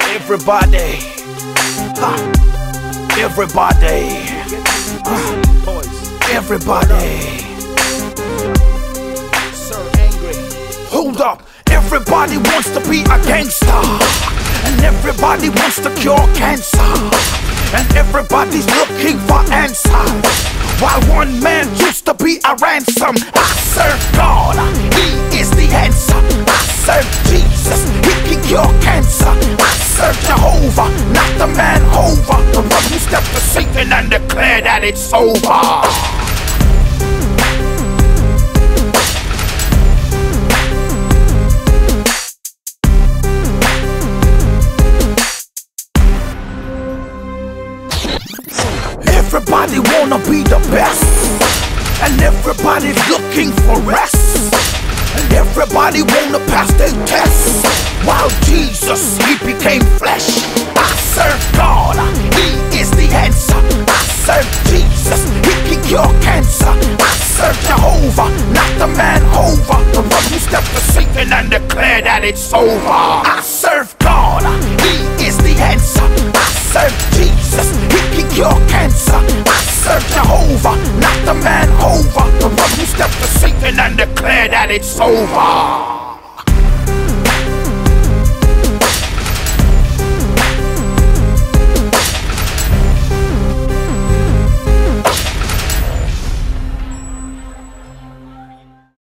Everybody, everybody, everybody. Hold up, everybody wants to be a gangster, and everybody wants to cure cancer, and everybody's looking for answers, while one man used to be a ransom. I serve God, He is the answer. I serve Jesus, He can cure cancer. I serve Jehovah, not the man over, the one who stepped to Satan and declared that it's over. Everybody wanna be the best, and everybody's looking for rest, and everybody wanna pass their tests, while Jesus, He became flesh. I serve God, He is the answer. I serve Jesus, He can cure cancer. I serve Jehovah, not the man over, the one who stepped to Satan and declared that it's over. I serve God, He is the answer. I serve Jesus, He can cure cancer. I serve Jehovah, not the man over, the one who stepped to Satan and declared that it's over.